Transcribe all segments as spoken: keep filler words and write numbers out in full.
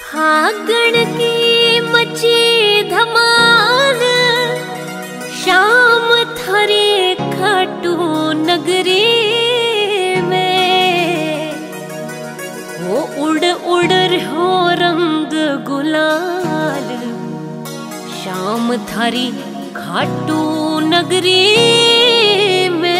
फागण की मची धमाल, शाम थारे खाटू नगरी में। वो उड़ उड़ रहो रंग गुलाल, शाम थारी खाटू नगरी में।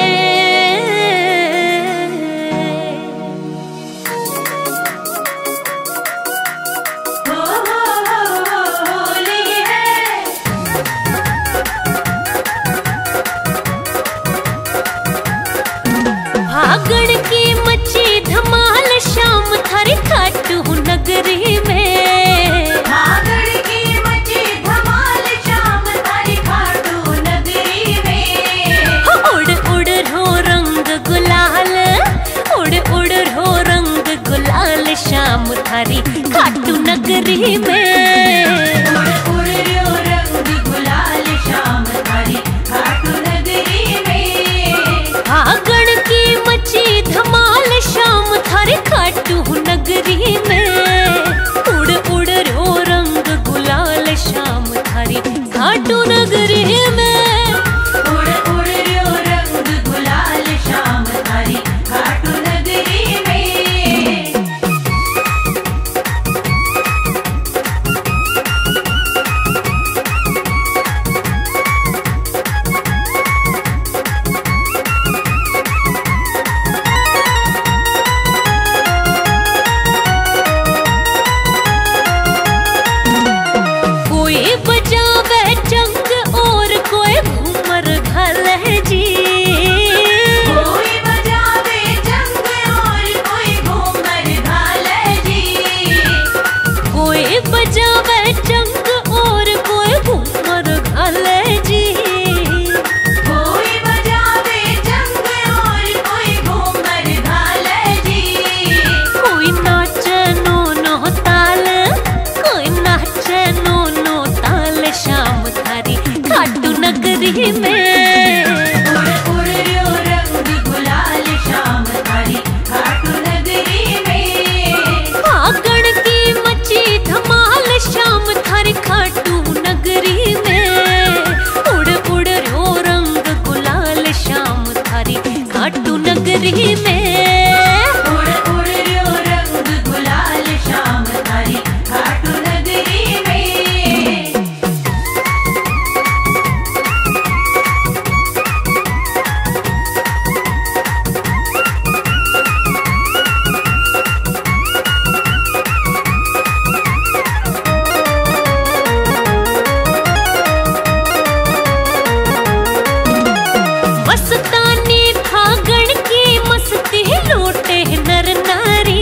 फागण की मची धमाल, शाम थारी खाटू नगरी में। फागण की मची धमाल, शाम थारी खाटू नगरी में। उड़ उड़ रो रंग गुलाल, उड़ उड़ रो रंग गुलाल, शाम थारी खाटू नगरी में। उड़ उड़ रो रंग गुलाल, शाम थारी खाटू नगरी में। फागण की मची धमाल, शाम थारी खाटू नगरी में। उड़ उड़ रो रंग गुलाल, शाम थारी खाटू नगरी में। उड़ उड़ रो रंग गुलाल, शाम थारी खाटू नगरी में। कोई बजावे चंग और कोई घूमर घाले जी। कोई बजावे चंग और कोई घूमर घाले जी। कोई बजावे चंग और कोई घूमर घाले जी। कोई बजावे चंग और कोई घूमर घाले जी। कोई नाचे नो नो ताल, कोई नाचे नो नो ताल, शाम थारी खाटू नगरी में। उड़ उड़ रो रंग गुलाल, शाम थारी खाटू नगरी में। फागण की मची धमाल, शाम थारी खाटू नगरी में। उड़ उड़ रो रंग गुलाल, शाम थारी खाटू नगरी में। उड़ उड़ रो रंग गुलाल, शाम थारी खाटू नगरी में। मस्तानी फागण की मस्ती लूटे नर नारी।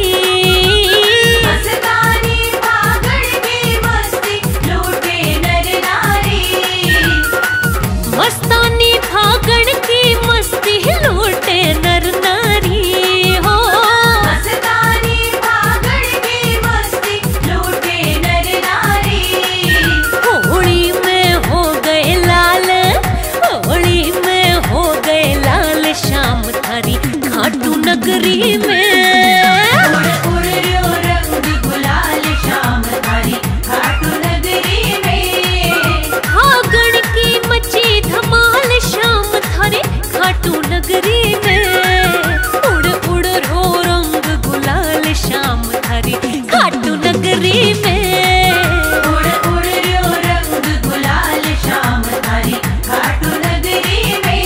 मस्तानी फागण की मस्ती लूटे नर नारी। मस्तानी फागण की मस्ती लूटे नर नारी हो। मस्तानी फागण की मस्ती लूटे नर नारी। होली में हो गए लाल, होली में हो गए लाल, शाम थारी खाटू नगरी में। उड़ उड़ रो रंग गुलाल, शाम थारी खाटू नगरी में। फागण की मची धमाल, शाम थारी खाटू नगरी में। उड़ उड़ रो रंग गुलाल, शाम थारी खाटू नगरी में। उड़ उड़ रो रंग गुलाल, शाम थारी खाटू नगरी में।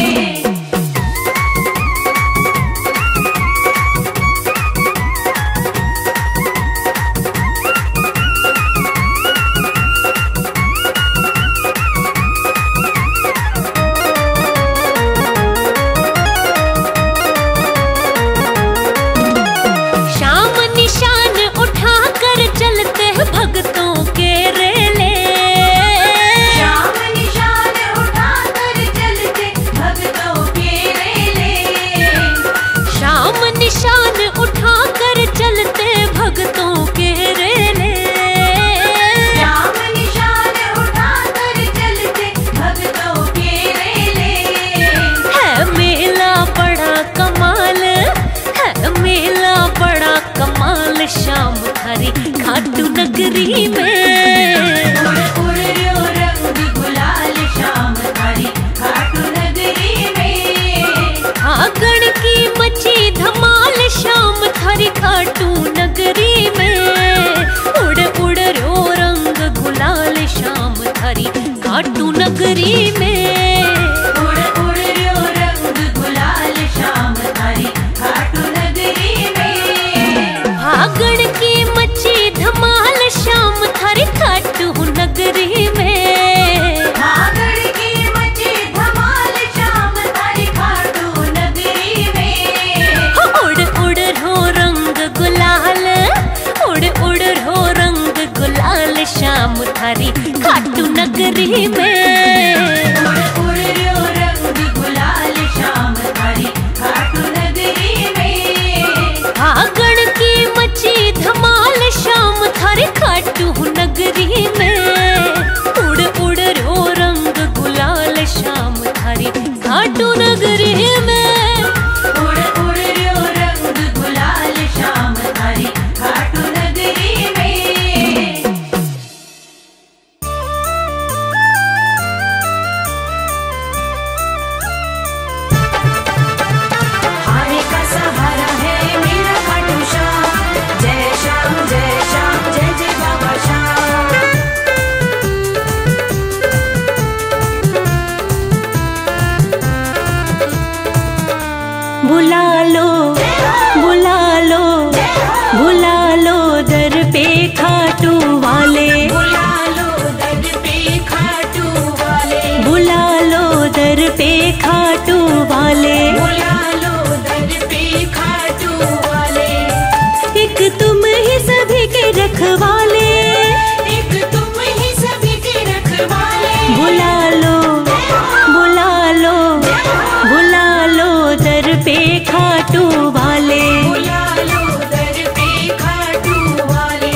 शाम निशान उठा कर चलते हैं भक्तों के रेले। शाम निशान उठा कर चलते भक्तों के रेले। शाम निशान उठा कर चलते भक्तों के रेले। शाम निशान उठा कर चलते भक्तों के रेले। है मेला बड़ा कमाल, है मेला बड़ा कमाल, शाम थारी खाटू खाटू वाले, बुला लो दर पे खाटू वाले, बुला लो दर पे खाटू वाले, बुला लो दर पे खाटू वाले। एक तुम ही सभी के रखवाले, एक तुम ही सभी के रखवाले, बुला लो बुला लो बुला लो दर पे खाटू वाले। बुला लो दर पे खाटू वाले।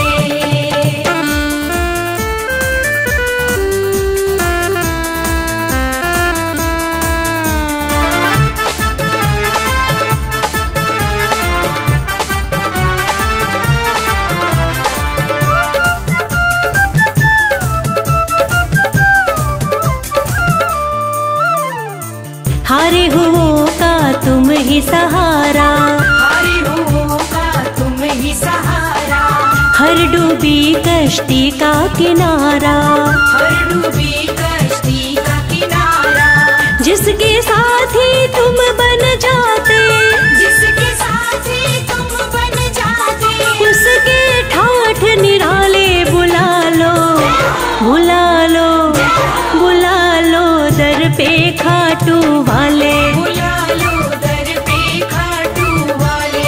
हारे हुओं का तुम ही सहारा, हारे हुओं का तुम ही सहारा, हर डूबी कश्ती का किनारा, हर डूबी कश्ती का किनारा। जिसके साथी तुम बन जाते, जिसके साथी तुम बन जाते, उसके ठाठ निराले। बुला लो बुला लो बुला लो दर पे खाटू वाले। बुला लो दर पे खाटू वाले।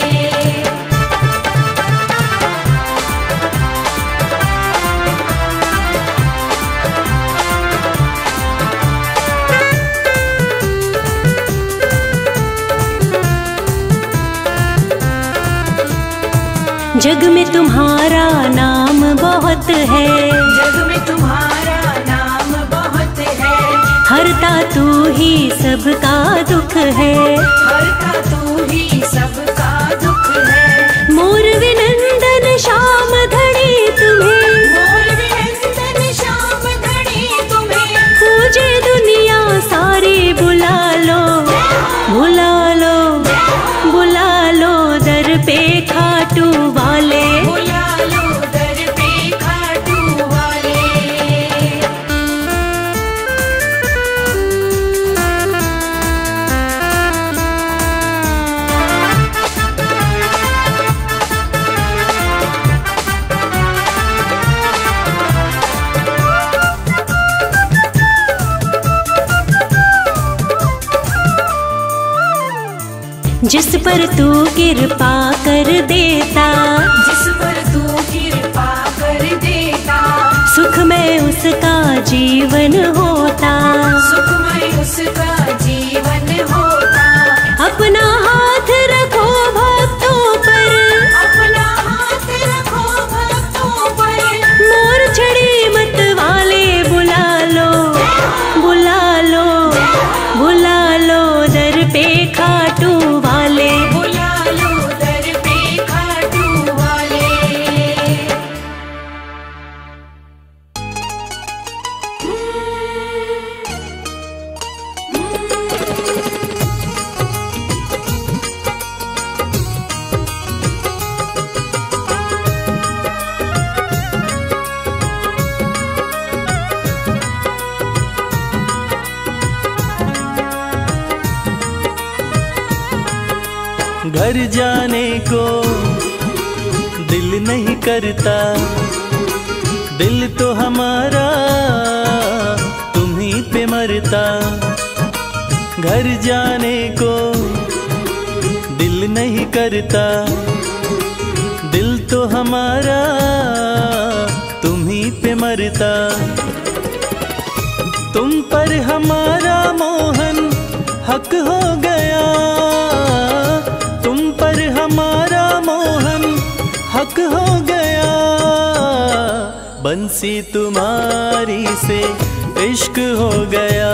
जग में तुम्हारा नाम बहुत है, जग में तुम्हारा नाम बहुत है, हरता तू ही सबका दुख है, हरता तू ही सबका दुख है। मोर विनंदन श्याम धनी तुम्हें, मोर विनंदन श्याम धनी तुम्हें, पूजे दुनिया सारी। बुला लो बुला लो बुला लो दर पे खाटू वाले। बुला लो दर पे खाटू वाले। जिस पर तू कृपा कर देता, जिस पर तू कृपा कर देता, सुखमय उसका जीवन होता, सुखमय उसका जीवन होता। अपना हाथ रखो भक्तों पर, अपना हाथ रखो भक्तों पर, मोर छड़ी मत वाले। बुला लो बुला लो बुला लो दर पे खाटू वाले। बुला लो दर पे खाटू वाले। घर जाने को दिल नहीं करता, दिल तो हमारा तुम्हीं पे मरता। घर जाने को दिल नहीं करता, दिल तो हमारा तुम्हीं पे मरता। तुम पर हमारा मोहन हक हो गया, तुम पर हमारा मोहन हक हो गया। बंसी तुम्हारी से इश्क हो गया,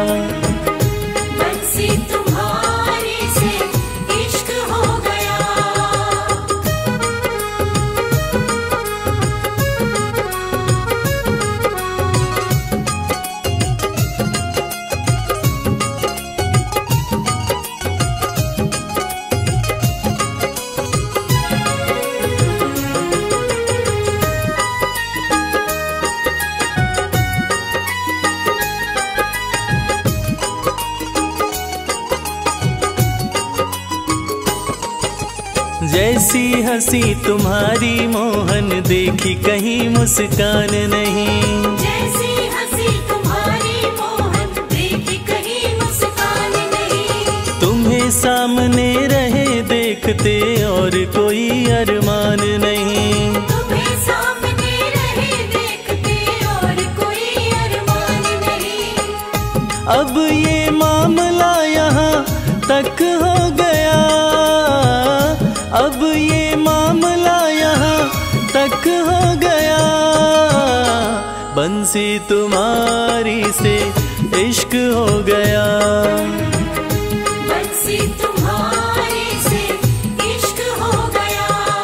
बंसी तुम्हारी से इश्क हो गया। जैसी हंसी तुम्हारी मोहन देखी कहीं मुस्कान नहीं। जैसी हंसी तुम्हारी मोहन देखी कहीं मुस्कान नहीं। तुम्हें सामने रहे देखते और कोई अरमान नहीं। तुम्हें सामने रहे देखते और कोई अरमान नहीं। अब ये मामला यहाँ तक हो गया, अब ये मामला यहाँ तक हो गया। बंसी तुम्हारी से इश्क हो गया। बंसी तुम्हारे से इश्क हो गया।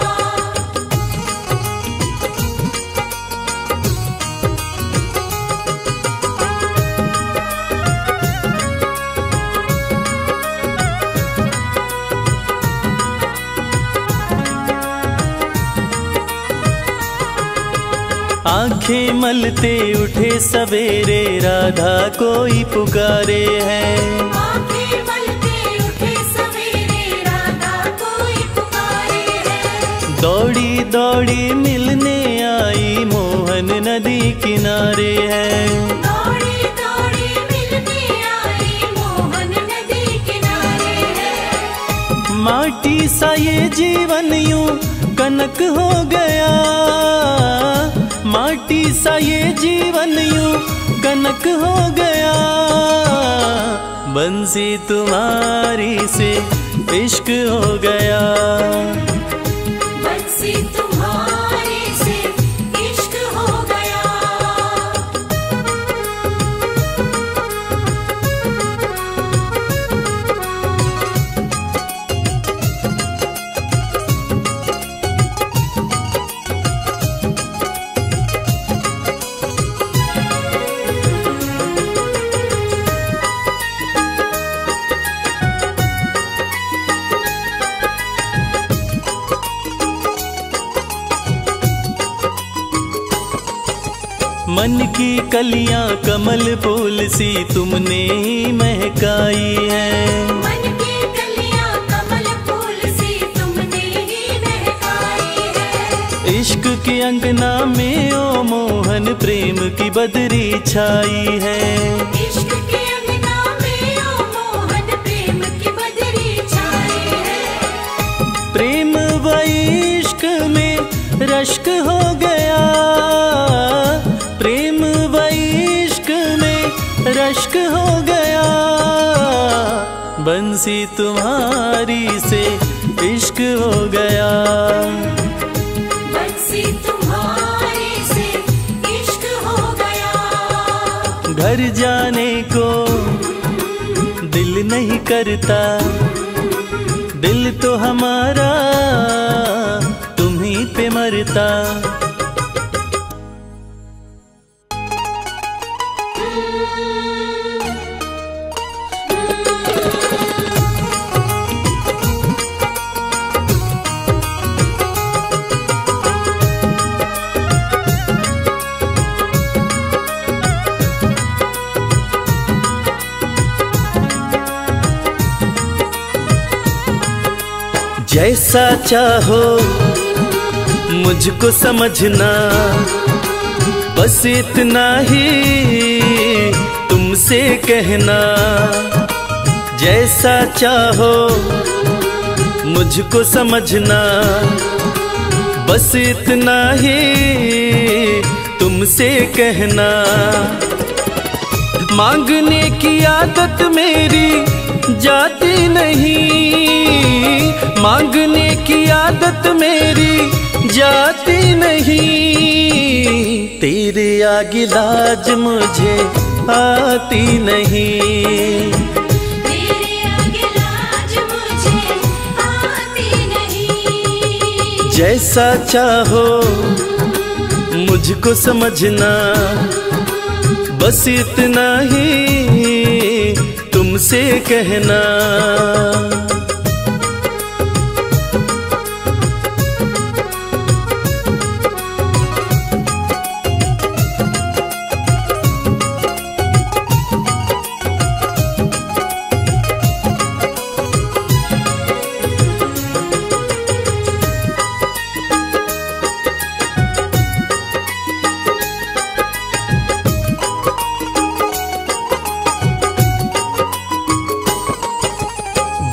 आंखें मलते उठे सवेरे राधा कोई पुकारे है। आंखें मलते उठे सवेरे राधा कोई पुकारे है। दौड़ी दौड़ी मिलने आई मोहन नदी किनारे है। दौड़ी दौड़ी मिलने आई मोहन नदी किनारे है। माटी सा ये जीवन यूं कनक हो गया, माटी सा ये जीवन यूं कनक हो गया। बंसी तुम्हारी से इश्क हो गया। बंसी तुम्हारे से इश्क हो गया। मन की कलियां कमल फूल सी तुमने ही महकाई है। मन की कलियां कमल फूल सी तुमने ही महकाई है। इश्क के अंगना में ओ मोहन प्रेम की बदरी छाई है। इश्क के अंगना में ओ मोहन प्रेम की बदरी छाई है। प्रेम व इश्क में रश्क हो गया, प्रेम व इश्क में रश्क हो गया। बंसी तुम्हारी से इश्क हो गया। बंसी तुम्हारे से इश्क हो गया। घर जाने को दिल नहीं करता, दिल तो हमारा तुम्हीं पे मरता। जैसा चाहो मुझको समझना, बस इतना ही तुमसे कहना। जैसा चाहो मुझको समझना, बस इतना ही तुमसे कहना। मांगने की आदत मेरी जाती नहीं, मांगने की आदत मेरी जाती नहीं। तेरे आगे लाज मुझे आती नहीं। तेरे आगे लाज मुझे आती नहीं। जैसा चाहो मुझको समझना, बस इतना ही तुमसे कहना।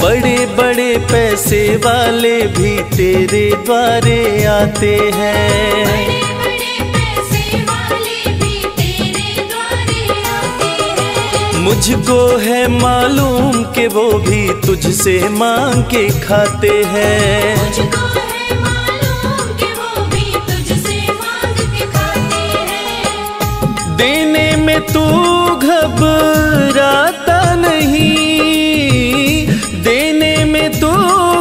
बड़े बड़े पैसे वाले भी तेरे द्वारे आते हैं। बड़े बड़े पैसे वाले भी तेरे द्वारे आते हैं। मुझको है मालूम कि वो भी तुझसे मांग के खाते हैं। मुझको है मालूम कि वो भी तुझसे मांग के खाते हैं। देने में तू घबराता नहीं, देने में तू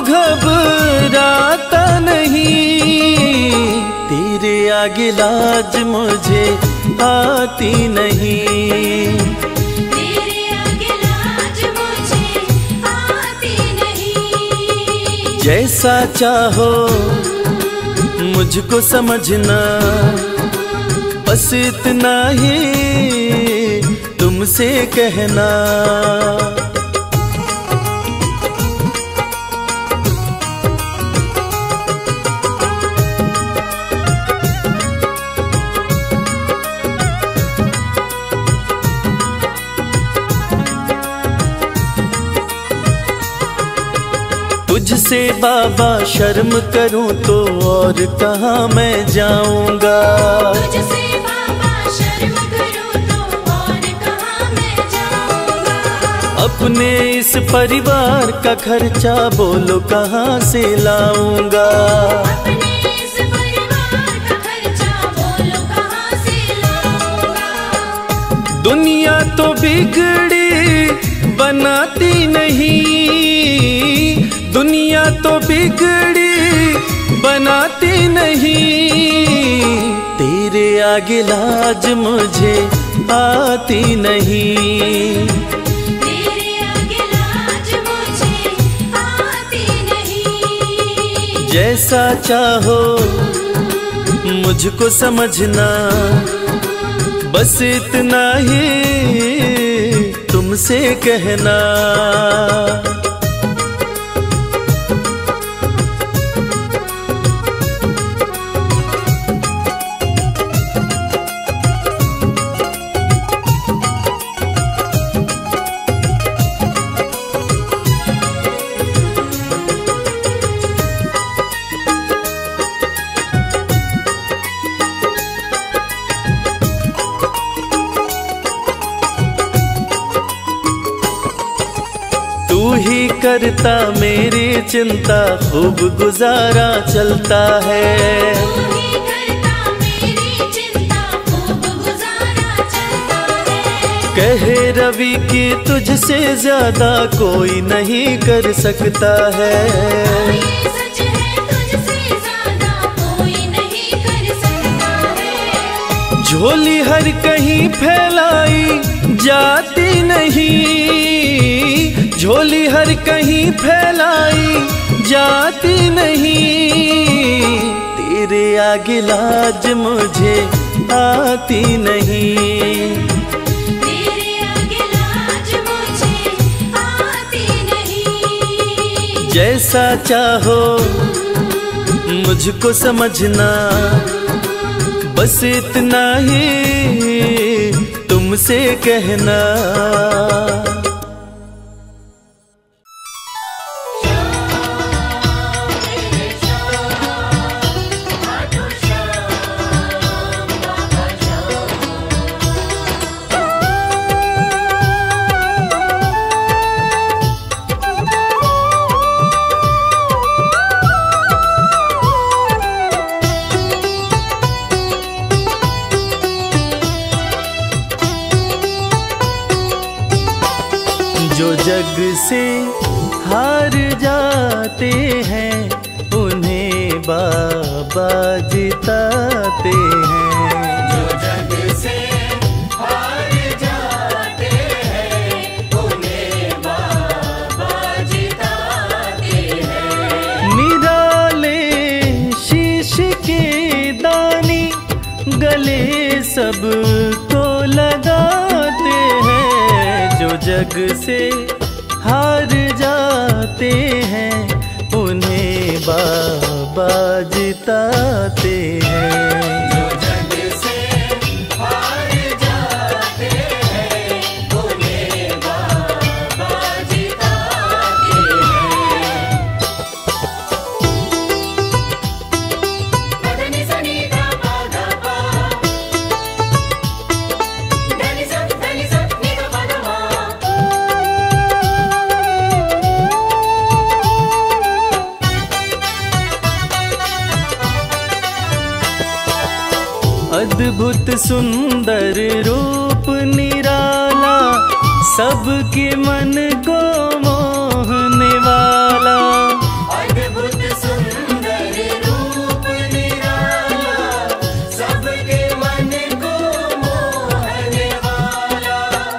घबराता नहीं। तेरे आगे लाज मुझे आती नहीं, तेरे आगे लाज मुझे आती नहीं। जैसा चाहो मुझको समझना, बस इतना ही तुमसे कहना। तुझसे बाबा शर्म करूं तो और कहाँ मैं जाऊंगा। तुझसे बाबा शर्म करूं तो और कहाँ मैं जाऊंगा। अपने इस परिवार का खर्चा बोलो कहाँ से लाऊंगा। अपने इस परिवार का खर्चा बोलो कहाँ से लाऊंगा। दुनिया तो बिगड़ी बनाती नहीं, दुनिया तो बिगड़ी बनाती नहीं। तेरे आगे लाज मुझे आती नहीं, तेरे आगे लाज मुझे आती नहीं। जैसा चाहो मुझको समझना, बस इतना ही तुमसे कहना। तू ही करता मेरी चिंता, खूब गुजारा चलता है। तू ही करता मेरी चिंता, खूब गुजारा चलता है। कहे रवि कि तुझसे ज्यादा कोई नहीं कर सकता है। ये सच है, तुझसे ज्यादा कोई नहीं कर सकता है। झोली हर कहीं फैलाई जाती नहीं, झोली हर कहीं फैलाई जाती नहीं। तेरे आगे लाज मुझे आती नहीं, तेरे आगे लाज मुझे आती नहीं। जैसा चाहो मुझको समझना, बस इतना ही तुमसे कहना। जो जग से हार जाते हैं उन्हें बाबा जिताते हैं। जो जग से हार जाते हैं उन्हें बाबा जिताते हैं। निराले शीश के दानी गले सबको लगाते हैं। जो जग से हार जाते हैं उन्हें बाबा जिताते हैं। जो जग से हार जाते हैं उन्हें बाबा जिताते हैं। अद्भुत सुंदर रूप निराला, सबके मन को मोहने वाला। अद्भुत सुंदर रूप निराला, सबके मन को मोहने वाला।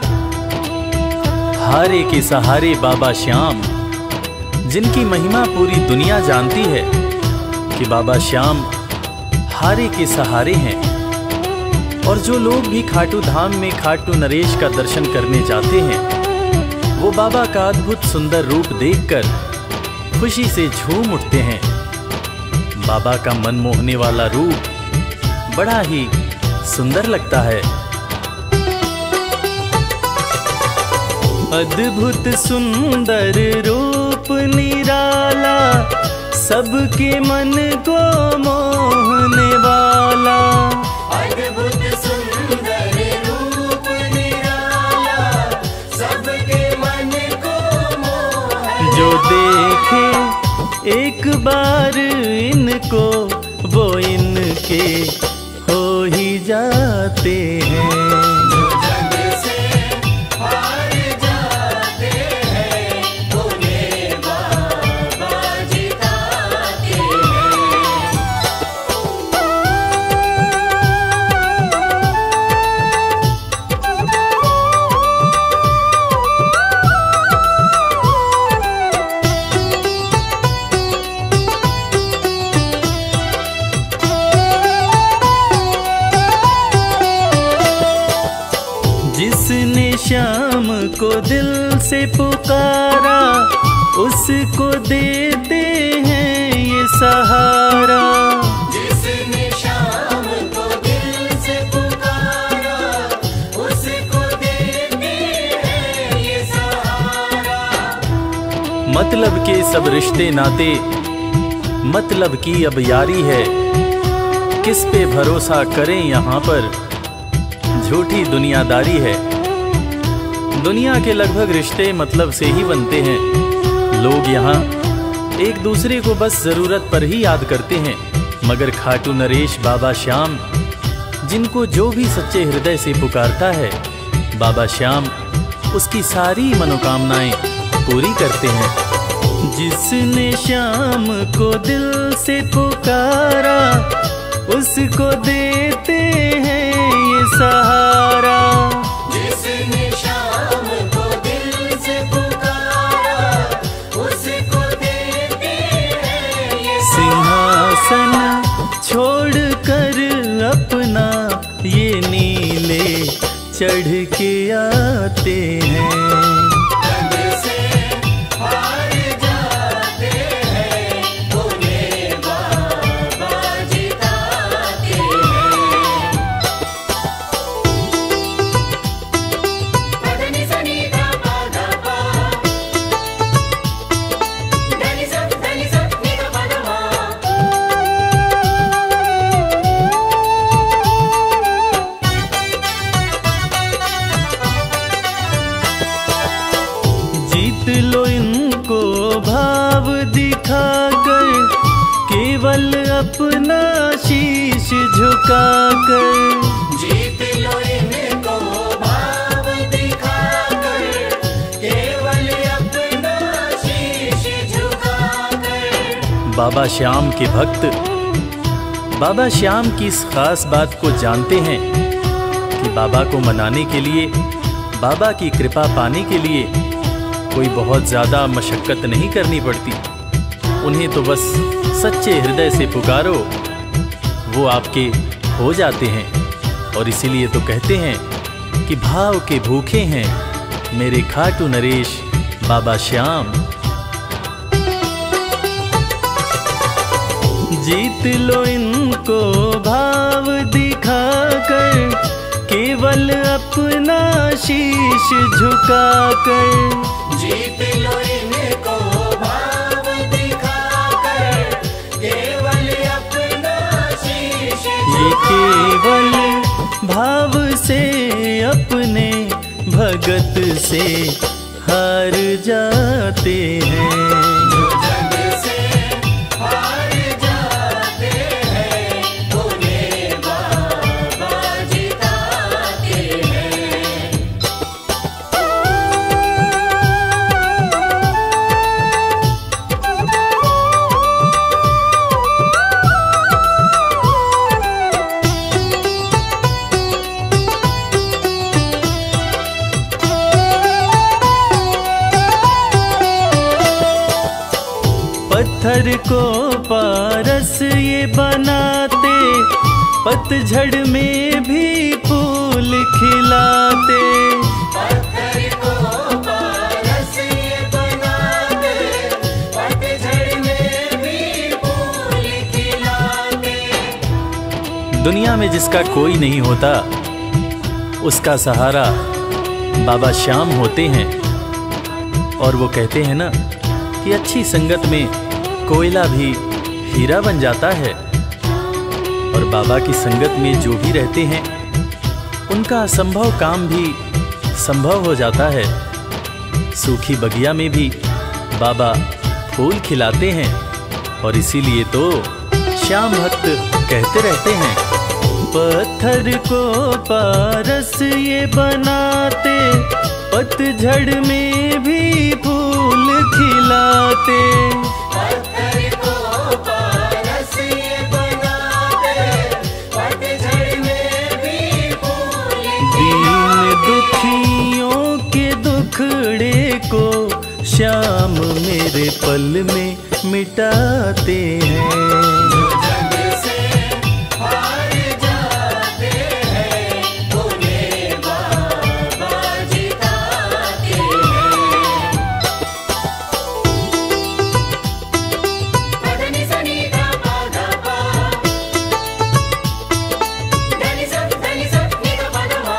हारे के सहारे बाबा श्याम, जिनकी महिमा पूरी दुनिया जानती है कि बाबा श्याम हारे के सहारे हैं। और जो लोग भी खाटू धाम में खाटू नरेश का दर्शन करने जाते हैं, वो बाबा का अद्भुत सुंदर रूप देखकर खुशी से झूम उठते हैं। बाबा का मन मोहने वाला रूप बड़ा ही सुंदर लगता है। अद्भुत सुंदर रूप निराला, सबके मन को मोहने वाला। अद्भुत सुंदर रूप निराला, सबके मन को मोहने। जो देखे एक बार इनको, वो इनके हो ही जाते हैं। जो जग से हार जाते हैं, उन्हें बाबा जिताते हैं। जिसने श्याम को दिल से पुकारा, उसको देते हैं ये सहारा। जिसने शाम को दिल से पुकारा, उसको देते हैं ये सहारा। मतलब के सब रिश्ते नाते, मतलब की अब यारी है। किस पे भरोसा करें यहाँ पर, झूठी दुनियादारी है। दुनिया के लगभग रिश्ते मतलब से ही बनते हैं। लोग यहाँ एक दूसरे को बस जरूरत पर ही याद करते हैं, मगर खाटू नरेश बाबा श्याम, जिनको जो भी सच्चे हृदय से पुकारता है, बाबा श्याम उसकी सारी मनोकामनाएं पूरी करते हैं। जिसने श्याम को दिल से पुकारा, उसको देते हैं ये सहारा। जिसने शाम को दिल से पुकारा, उसको देते हैं ये सिंहासन छोड़कर अपना ये नीले चढ़ के आते हैं। जग से हार जाते हैं, उन्हें बाबा जिताते हैं। पदनि सनि धा पा धा पा, धनि सा धनि सा नि धा पा धा मा। जीत लो इनको भाव दिखाकर, केवल अपना शीश झुकाकर। जीत लो इनको भाव दिखाकर, केवल अपना शीश झुकाकर। बाबा श्याम के भक्त बाबा श्याम की इस खास बात को जानते हैं कि बाबा को मनाने के लिए, बाबा की कृपा पाने के लिए कोई बहुत ज़्यादा मशक्क़त नहीं करनी पड़ती। उन्हें तो बस सच्चे हृदय से पुकारो, वो आपके हो जाते हैं। और इसीलिए तो कहते हैं कि भाव के भूखे हैं मेरे खाटू नरेश बाबा श्याम। जीत लो इनको भाव दिखाकर, केवल अपना शीश झुकाकर। जीत लो इनको भाव दिखाकर, केवल अपना शीश ये केवल भाव से अपने भगत से हार जाते हैं। जो जग से हार जाते हैं, उन्हें बाबा पत्थर को पारस ये बनाते, पतझड़ में भी फूल खिलाते। पत्थर को पारस ये बनाते, पतझड़ में भी फूल खिलाते। दुनिया में जिसका कोई नहीं होता, उसका सहारा बाबा श्याम होते हैं। और वो कहते हैं ना कि अच्छी संगत में कोयला भी हीरा बन जाता है। और बाबा की संगत में जो भी रहते हैं, उनका असंभव काम भी संभव हो जाता है। सूखी बगिया में भी बाबा फूल खिलाते हैं। और इसीलिए तो श्याम भक्त कहते रहते हैं, पत्थर को पारस ये बनाते, पतझड़ में भी फूल खिलाते। पत्थर को पारस ये बनाते, पतझड़ में भी फूल दीन दुखियों के दुखड़े को श्याम मेरे पल में मिटाते हैं। जग से हार जाते हैं, उन्हें बाबा जिताते हैं। पदनि सनि धा पा धा पा, धनि सा धनि सा नि धा पा धा मा।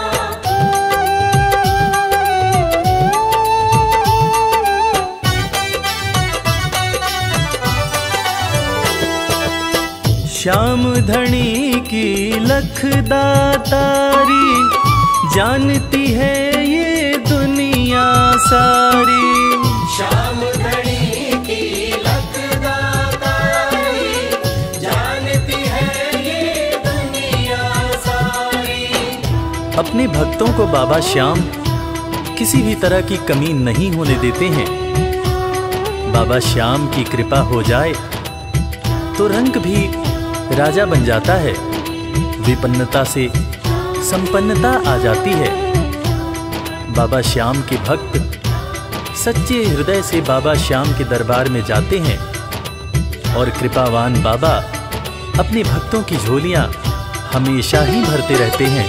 श्याम धनी की लखदातारी, जानती है ये दुनिया सारी। श्याम धनी की लखदातारी, जानती है ये दुनिया सारी। अपने भक्तों को बाबा श्याम किसी भी तरह की कमी नहीं होने देते हैं। बाबा श्याम की कृपा हो जाए तो रंग भी राजा बन जाता है। विपन्नता से संपन्नता आ जाती है। बाबा श्याम के भक्त सच्चे हृदय से बाबा श्याम के दरबार में जाते हैं और कृपावान बाबा अपने भक्तों की झोलियां हमेशा ही भरते रहते हैं।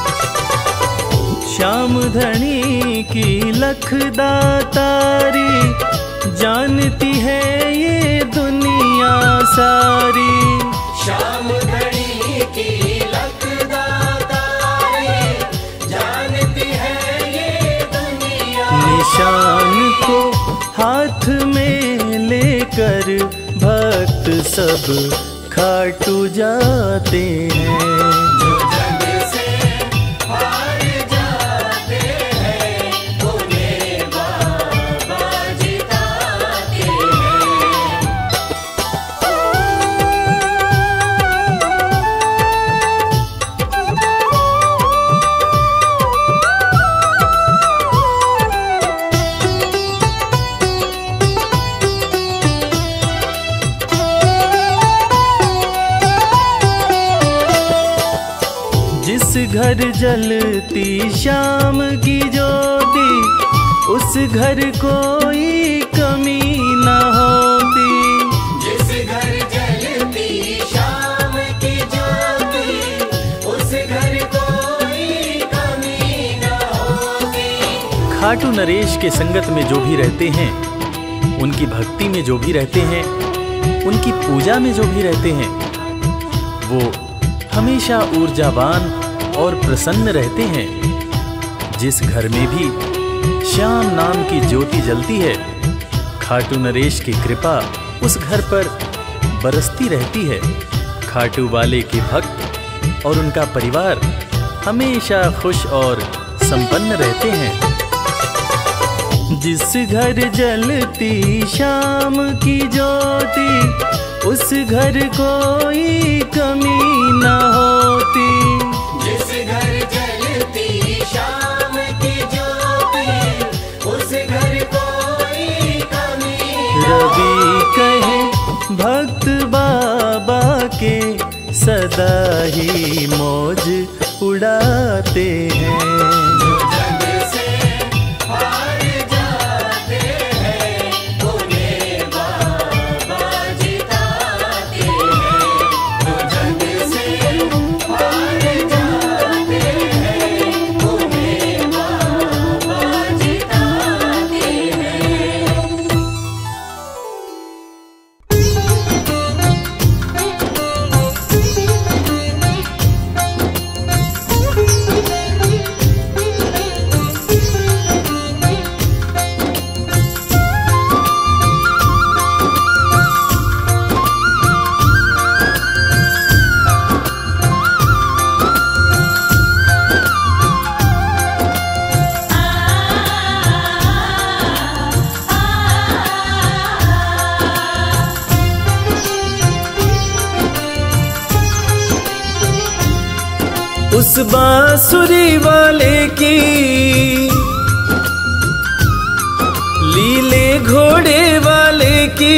श्याम धनी की लखदातारी, जानती है ये दुनिया सारी। श्याम धनी की लखदातारी, जानती है ये दुनिया। निशान को हाथ में लेकर भक्त सब खाटू जाते हैं। जो जग से हार जाते हैं, उन्हें बाबा जिताते हैं। जिस घर जलती शाम की ज्योति, उस घर कोई कमी न होती। जिस घर जलती शाम की ज्योति, उस घर कोई कमी न होती। खाटू नरेश के संगत में जो भी रहते हैं, उनकी भक्ति में जो भी रहते हैं, उनकी पूजा में जो भी रहते हैं, वो हमेशा ऊर्जावान और प्रसन्न रहते हैं। जिस घर में भी श्याम नाम की ज्योति जलती है, खाटू नरेश की कृपा उस घर पर बरसती रहती है। खाटू वाले के भक्त और उनका परिवार हमेशा खुश और संपन्न रहते हैं। जिस घर जलती शाम की ज्योति, उस घर कोई कमी न होती। जिस घर जलती शाम की ज्योति, उस घर कोई कमी न रवि कहे भक्त बाबा के, सदा ही मौज उड़ाते हैं। जो जग से हार जाते हैं, उन्हें बाबा उस बांसुरी वाले की लीले घोड़े वाले की,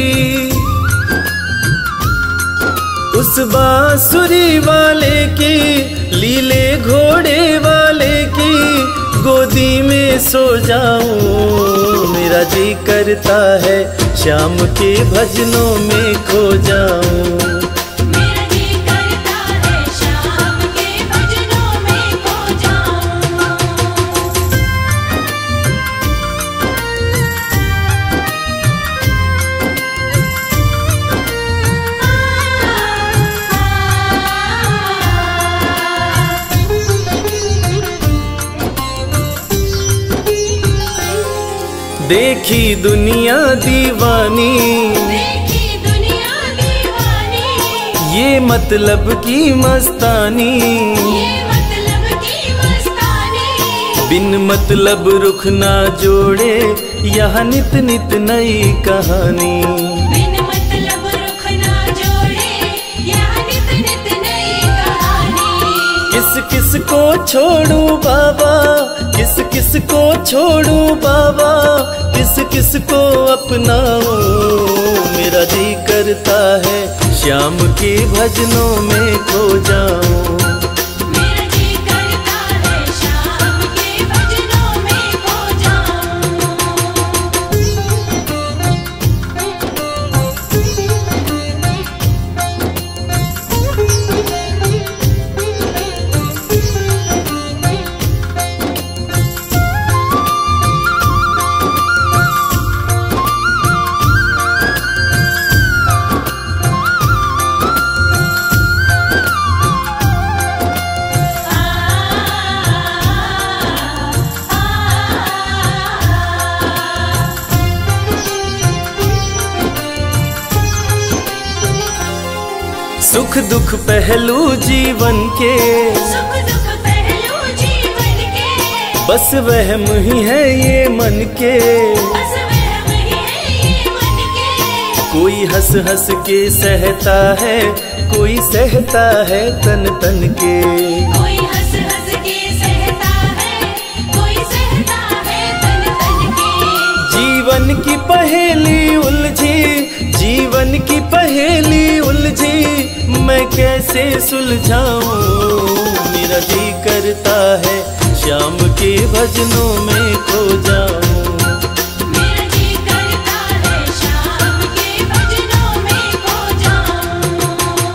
उस बांसुरी वाले की लीले घोड़े वाले की गोदी में सो जाऊं। मेरा जी करता है श्याम के भजनों में खो जाऊं। देखी दुनिया दीवानी, देखी दुनिया दीवानी, ये मतलब की मस्तानी, ये मतलब की मस्तानी। बिन मतलब रुख ना जोड़े यहाँ नित नित नई कहानी। बिन मतलब रुख ना जोड़े यहाँ नित नित नई कहानी। किस किस को छोड़ूं बाबा, किस किस को छोड़ूं बाबा, किस किस को अपनाऊं। मेरा जी करता है श्याम के भजनों में खो जाऊं। मेरा जी करता है श्याम के भजनों में खो जाऊं। सुख दुख पहलू जीवन के, सुख दुख पहलू जीवन के, बस वहम ही है ये मन के। बस वहम ही है ये मन के। कोई हंस हंस के सहता है, कोई सहता है तन तन के। कोई हंस हंस के सहता है, कोई सहता है तन तन के। जीवन की पहेली उलझी, जीवन की पहेली उलझी, मैं कैसे सुलझाऊं। मेरा जी करता है श्याम के भजनों में खो जाऊं। मेरा जी करता है श्याम के भजनों में खो जाऊं।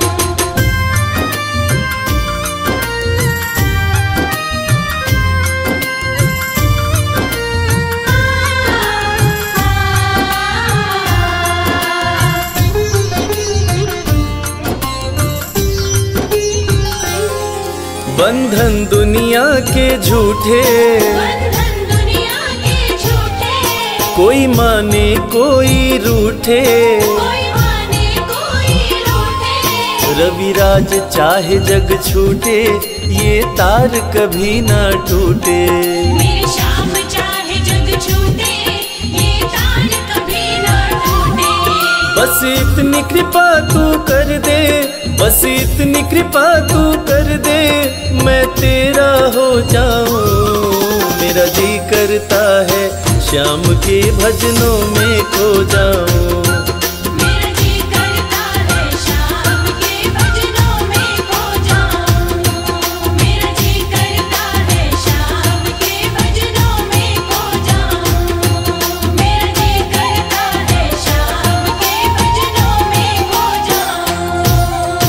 बंधन दुनिया के झूठे, बंधन दुनिया के झूठे, कोई माने कोई रूठे। कोई माने कोई रूठे। रविराज चाहे जग छूटे, ये तार कभी ना टूटे। मेरे श्याम चाहे जग छूटे, ये तार कभी ना टूटे। बस इतनी कृपा तू कर दे, बस इतनी कृपा तू कर दे, मैं तेरा हो जाऊं। मेरा जी करता है श्याम के भजनों में खो जाऊं। मेरा जी करता है श्याम के भजनों में खो जाऊं। मेरा जी करता है श्याम के भजनों में खो जाऊं। मेरा जी करता है श्याम के भजनों में खो जाऊं।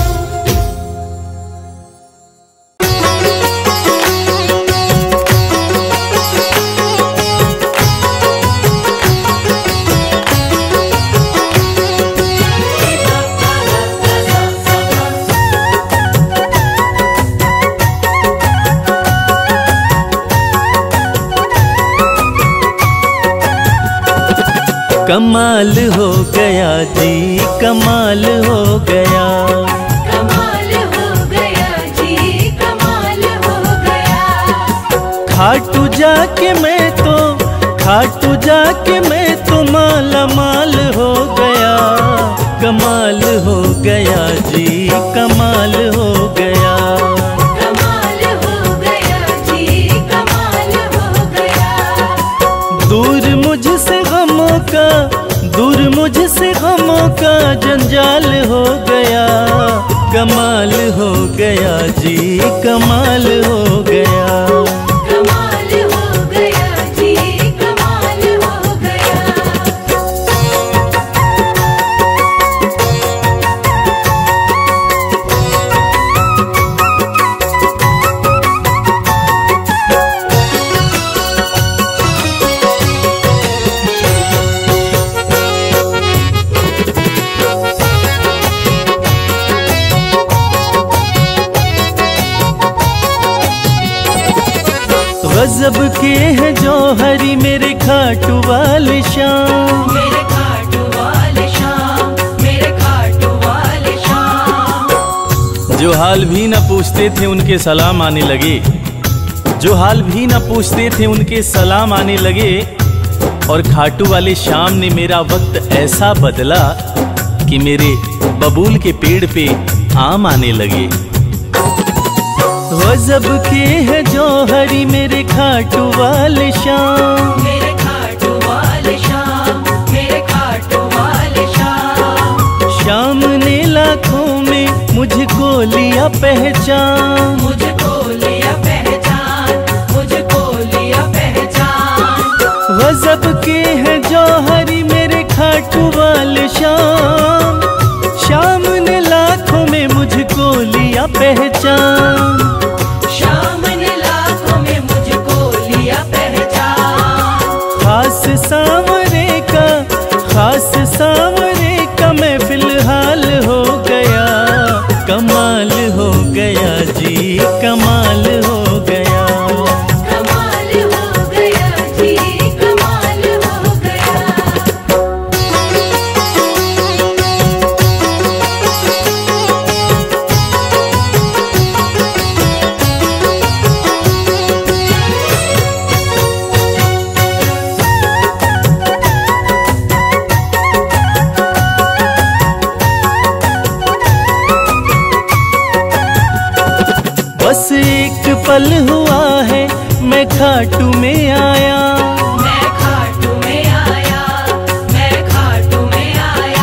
कमाल हो गया जी, कमाल हो गया। कमाल हो गया जी, कमाल हो गया। खाटू जाके मैं तो, खाटू जाके मैं तो माला माल हो गया। कमाल हो गया जी, कमाल हो गया। कमाल गया जी, कमाल हो गया। कमाल हो गया जी, कमाल हो गया। गजब के हैं जौहरी मेरे खाटू वाले श्याम, मेरे खाटू वाले श्याम, मेरे खाटू वाले श्याम। जो हाल भी न पूछते थे उनके सलाम आने लगे, जो हाल भी न पूछते थे उनके सलाम आने लगे। और खाटू वाले श्याम ने मेरा वक्त ऐसा बदला कि मेरे बबूल के पेड़ पे आम आने लगे। गजब के हैं जौहरी मेरे खाटू वाले श्याम, मेरे खाटू वाले श्याम, मेरे खाटू वाले श्याम। श्याम ने लाखों में मुझको लिया पहचान, मुझको लिया पहचान, मुझको लिया पहचान। गजब के हैं जौहरी मेरे खाटू वाले श्याम, श्याम ने लाखों में मुझको लिया पहचान। श्याम ने लाखों में मुझको लिया पहचान। खास सांवरे का, खास सांवरे का मैं फिलहाल हो गया। कमाल हो गया जी, कमाल हो गया। कमाल हो गया जी, कमाल हो गया। बस एक पल हुआ है मैं खाटू में आया, मैं खाटू में आया, मैं खाटू में आया।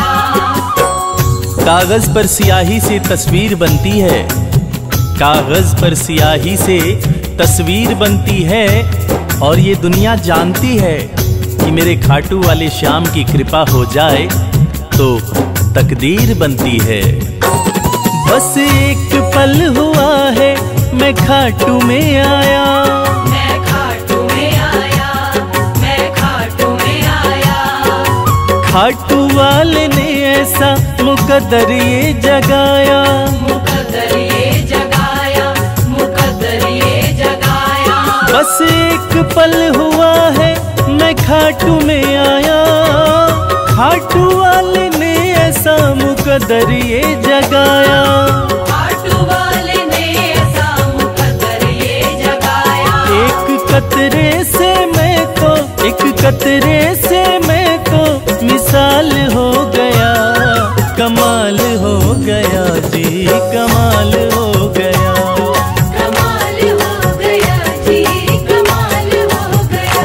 कागज पर सियाही से तस्वीर बनती है, कागज पर सियाही से तस्वीर बनती है। और ये दुनिया जानती है कि मेरे खाटू वाले श्याम की कृपा हो जाए तो तकदीर बनती है। बस एक पल हुआ है मैं खाटू में आया, मैं खाटू में आया, मैं खाटू में आया। खाटू वाले ने ऐसा मुकद्दर ये जगाया, मुकद्दर ये जगाया, मुकद्दर ये जगाया। बस एक पल हुआ है मैं खाटू में आया। खाटू वाले ने ऐसा मुकद्दर ये जगाया। खाटू वाले ने ऐसा मुकद्दर ये जगाया। एक कतरे से मैं तो, एक कतरे से मैं तो मिसाल हो गया। कमाल हो गया जी, कमाल हो गया। कमाल हो गया जी, कमाल हो गया।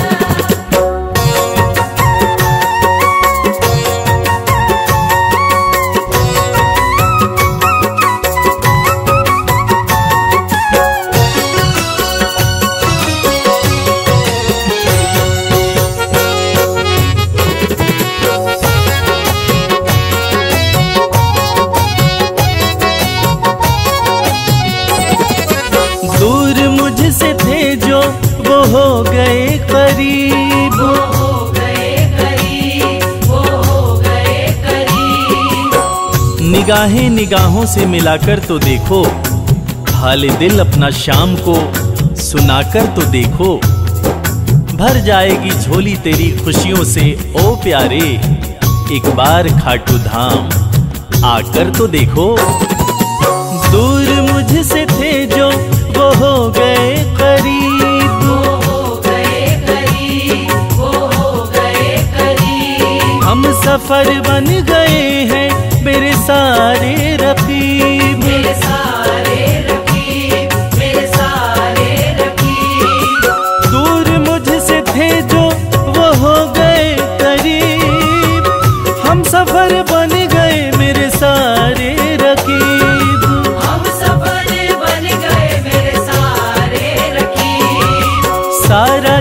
दूर मुझसे थे जो वो हो गए करीब, वो हो गए करीब, वो हो गए करीब। निगाहें निगाहों से मिलाकर तो देखो, हाल दिल अपना शाम को सुनाकर तो देखो। भर जाएगी झोली तेरी खुशियों से ओ प्यारे, एक बार खाटू धाम आकर तो देखो। दूर मुझसे थे जो वो हो गए करीब, वो हो गए करीब, वो हो गए करीब। हम सफर बन गए हैं मेरे सारे रकीब। मेरे सारे रकीब, मेरे सारे रकीब। दूर मुझसे थे जो वो हो गए करीब, हम सफर बन गए मेरे सारे रकीब। हम सफर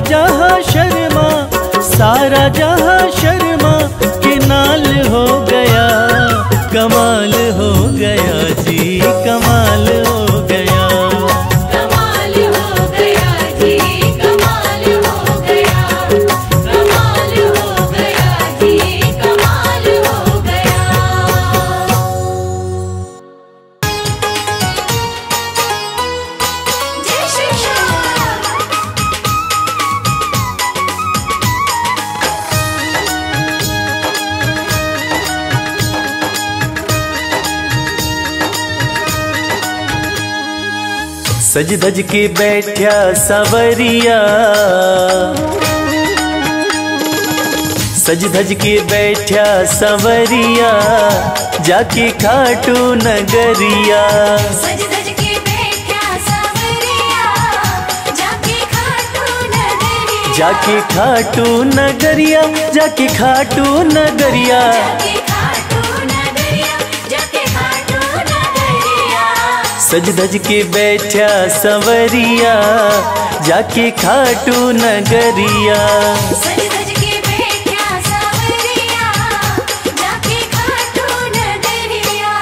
जहां शर्मा, सारा जहां शर्मा के नाल हो गया। कमाल हो गया जी, कमाल हो गया। कमाल हो गया जी, कमाल हो गया। कमाल हो गया जी, कमाल हो गया। जय श्री श्याम। सज धज के बैठा सवरिया, सज धज के बैठा सवरिया, जाके खाटू नगरिया। सज धज के बैठा सवरिया, जाके खाटू नगरिया। जाके खाटू नगरिया, जाके खाटू नगरिया। जाके खाटू नगरिया, जाके खाटू नगरिया। सज धज के बैठा सवरिया, जाके खाटू नगरिया। सज धज के बैठा सवरिया, जाके खाटू नगरिया।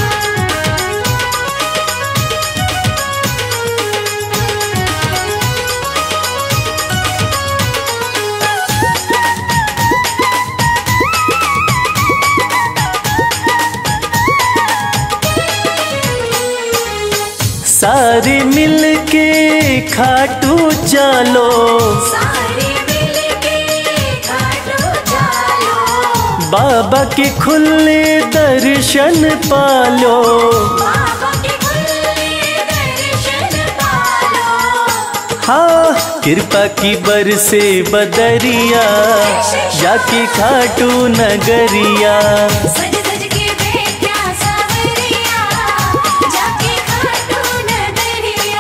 सारे मिल के खाटू चलो, सारे मिलके खाटू चलो। बाबा के खुले दर्शन पालो। बाबा के खुले दर्शन पालो। हाँ, कृपा की बरसे बदरिया, जाके खाटू नगरिया। सज धज के बैठा सवरिया, जाके खाटू नगरिया।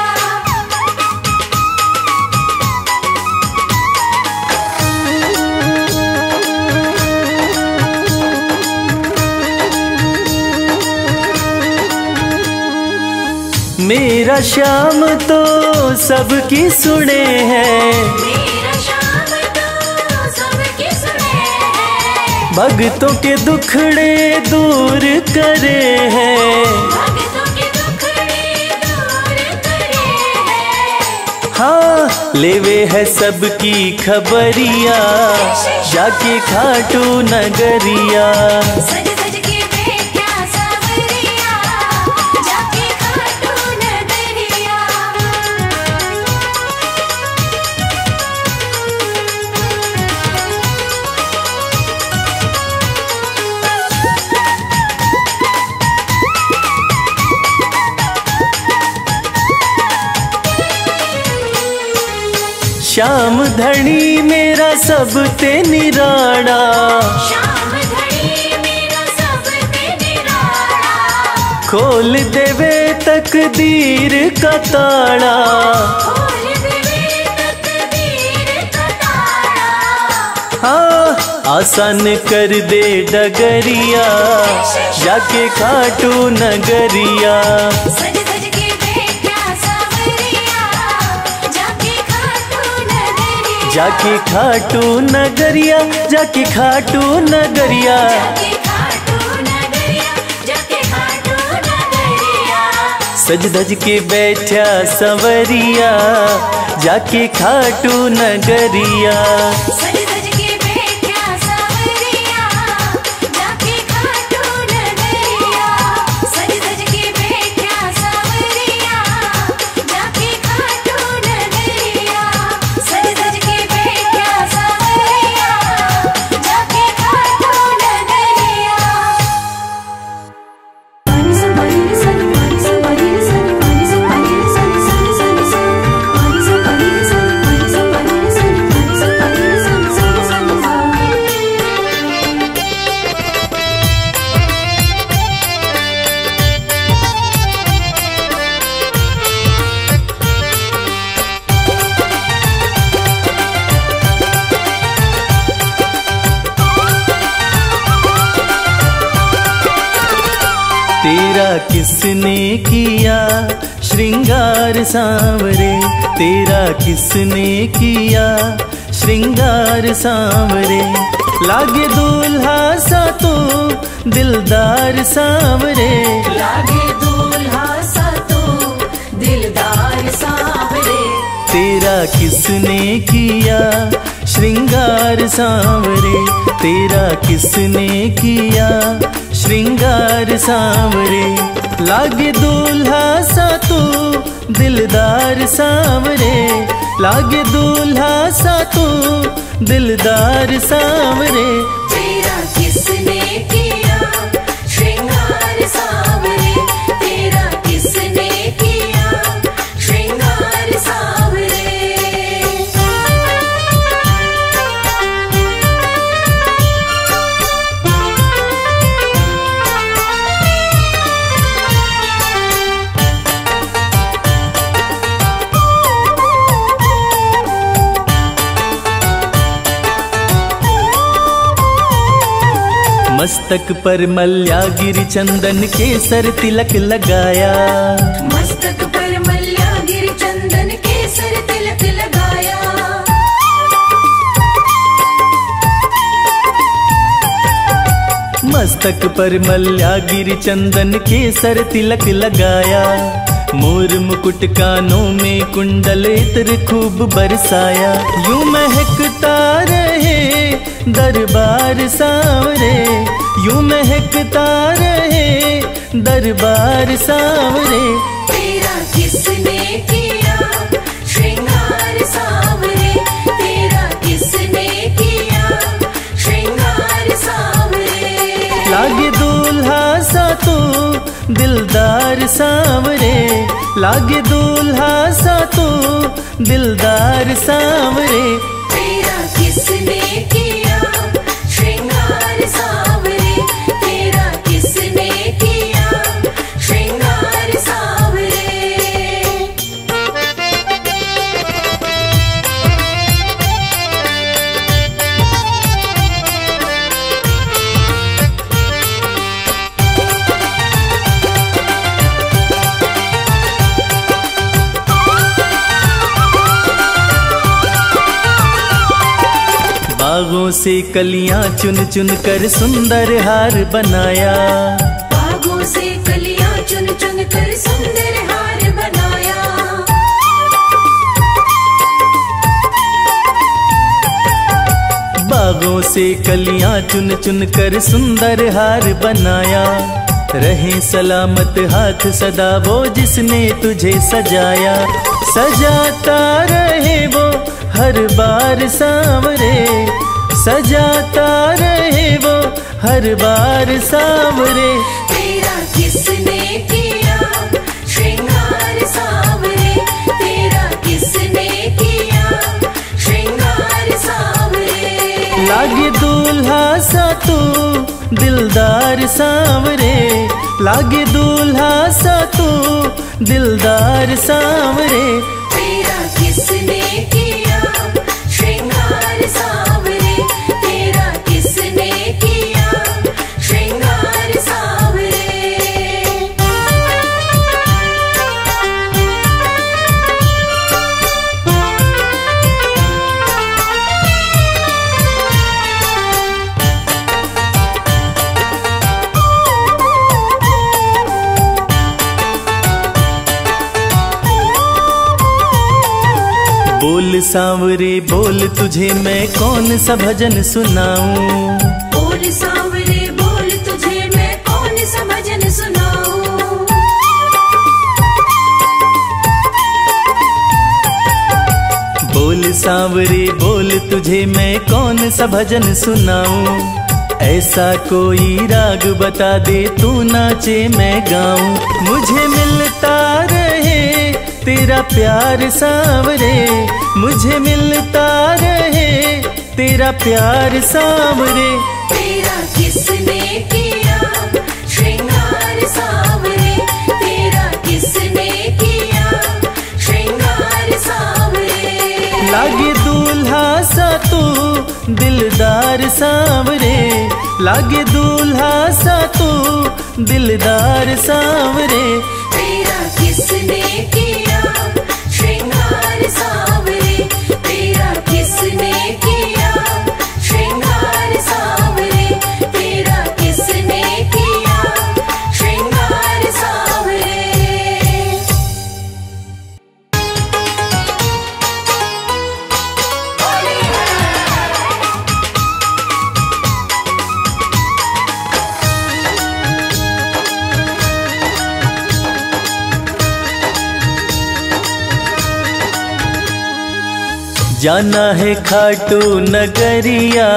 मेरा श्याम तो सबकी सुने हैं, मेरा श्याम तो सबके सुने हैं। भक्तों के दुखड़े दूर करे हैं। भक्तों के दुखड़े दूर करे हैं। हाँ, लेवे है सबकी खबरिया, जाके खाटू नगरिया। सज धज के बैठा सवरिया, जाके खाटू नगरिया। श्याम धनी मेरा सब ते निराड़ा, श्याम धनी मेरा सब ते निराला। खोल देवे तकदीर का ताड़ा। खोल देवे तकदीर का ताला। हाँ, आसान कर दे डगरिया, जाके खाटू नगरिया। सज धज के बैठा सवरिया, जाके खाटू नगरिया। जाके खाटू नगरिया, जाके खाटू नगरिया। जाके खाटू नगरिया, जाके खाटू नगरिया। सज धज के बैठा सवरिया, जाके खाटू नगरिया। सज धज के बैठा सवरिया, जाके खाटू नगरिया। सज धज के बैठा सवरिया, जाके खाटू नगरिया। सज धज के बैठा सवरिया, जाके खाटू नगरिया। पानी से पानी से पानी से पानी से पानी से पानी से पानी से पानी से पानी से पानी से पानी से पानी से पानी से पानी से तेरा किसने किया श्रृंगार सांवरे, तेरा किसने किया श्रृंगार सांवरे। लागे दूल्हा सा तू दिलदार सांवरे, लागे दूल्हा सा तू दिलदार सांवरे। तेरा किसने किया श्रृंगार सांवरे, तेरा किसने किया श्रृंगार सांवरे। लागे दूल्हा सा तू दिलदार सांवरे, लागे दूल्हा सा तू दिलदार सांवरे। तेरा किसने किया श्रृंगार सांवरे, तेरा किसने किया श्रृंगार सांवरे। मस्तक पर मल्यागिरी चंदन केसर तिलक लगाया, मस्तक पर मल्यागिरी चंदन केसर तिलक लगाया। मस्तक पर मल्यागिरी चंदन केसर तिलक लगाया। मोर मुकुट कानों में कुंडल इत्र खूब बरसाया। यूं महकता रहे दरबार सांवरे, यूं महकता रहे दरबार सांवरे। तेरा किसने किया श्रृंगार सांवरे, तेरा किसने किया श्रृंगार सांवरे। लागे दूल्हा सा तू दिलदार सांवरे, लागे दूल्हा सा तू दिलदार सांवरे। तेरा किसने किया श्रृंगार सांवरे, तेरा किसने किया श्रृंगार सांवरे। बागों से कलियां चुन चुन कर सुंदर हार बनाया, बागों से कलियां चुन चुन कर सुंदर हार बनाया। बागों से कलियां चुन चुन कर सुंदर हार बनाया। रहे सलामत हाथ सदा वो जिसने तुझे सजाया, सजाता रहे वो हर बार सांवरे, सजाता रहे वो हर बार सांवरे। तेरा किसने किया श्रृंगार सांवरे, तेरा किसने किया श्रृंगार सांवरे। लागे दूल्हा सा तू दिलदार सांवरे, लागे दूल्हा सा तू दिलदार सांवरे। तेरा किसने किया श्रृंगार सांवरे, तेरा किसने किया श्रृंगार सांवरे। बोल सांवरे बोल तुझे मैं कौन सा भजन सुनाऊं, बोल सांवरे बोल तुझे मैं कौन सा भजन सुनाऊं। बोल सांवरे बोल तुझे मैं कौन सा भजन सुनाऊं। ऐसा कोई राग बता दे तू नाचे मैं गाऊं। मुझे मिलता रहे तेरा प्यार सांवरे, मुझे मिलता रहे तेरा प्यार सांवरे। तेरा किसने किया श्रृंगार सांवरे, तेरा किसने किया श्रृंगार सांवरे। लागे दूल्हा सा तू दिलदार सांवरे, लागे दूल्हा सा तू दिलदार सांवरे। तेरा किसने किसने किया श्रृंगार सांवरे, तेरा किसने किया श्रृंगार सांवरे, तेरा किसने किया श्रृंगार सांवरे। जाना है खाटू नगरिया,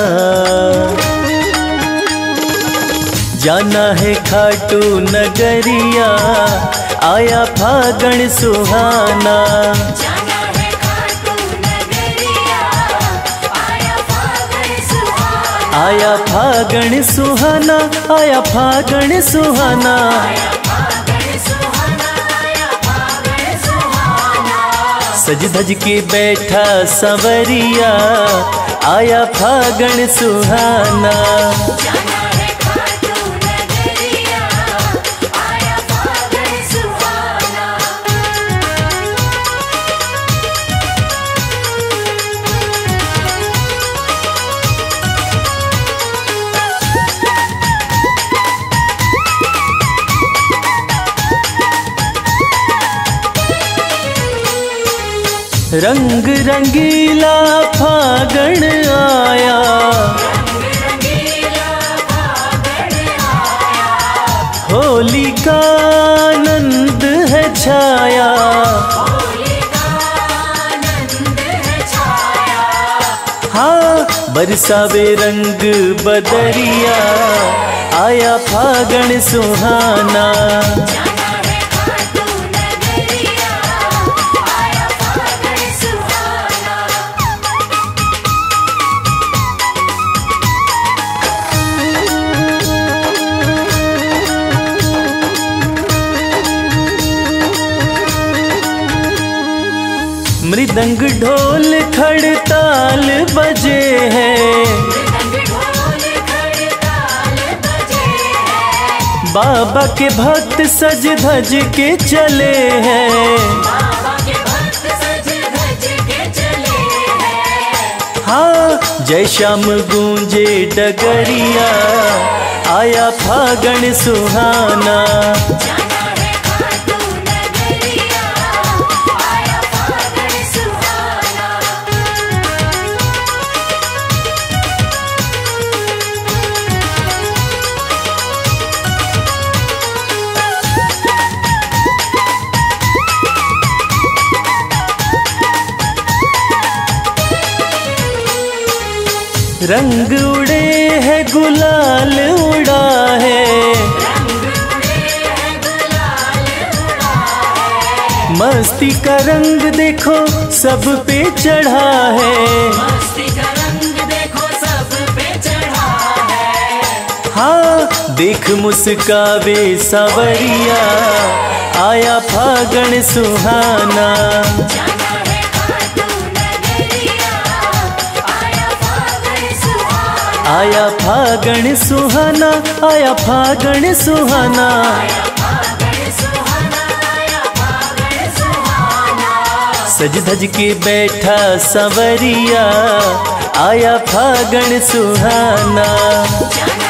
जाना है खाटू नगरिया, आया फागण सुहाना। जाना है खाटू नगरिया, आया फागण सुहाना, आया फागण सुहाना, आया फागण सुहाना। फागण सुहाना, आया फागण सुहाना। सज धज के बैठा संवरिया, आया फागण सुहाना। जाना है खाटू नगरिया, आया फागण सुहाना। रंग रंगीला फागण आया, होली का आनंद है छाया। हाँ बरसावे रंग बदरिया, आया फागण सुहाना। जाना है खाटू नगरिया, आया फागण सुहाना। मृदंग ढोल खड़ताल बजे हैं, ढोल खड़ताल बजे हैं, बाबा के भक्त सज धज के चले हैं। बाबा के भक्त सज धज के चले हैं। हाँ जय श्याम गूंजे डगरिया, आया फागण सुहाना। जाना है खाटू नगरिया, आया फागण सुहाना। रंग उड़े है गुलाल उड़ा है, मस्ती का रंग देखो सब पे चढ़ा है। मस्ती का रंग देखो सब पे चढ़ा है। हाँ देख मुस्कावे सावरिया, आया फागण सुहाना। जाना है खाटू नगरिया, आया फागण सुहाना। आया फागण सुहाना, आया फागण सुहाना। फागण सुहाना, आया फागण सुहाना। सज धज के बैठा संवरिया, आया फागण सुहाना। जाना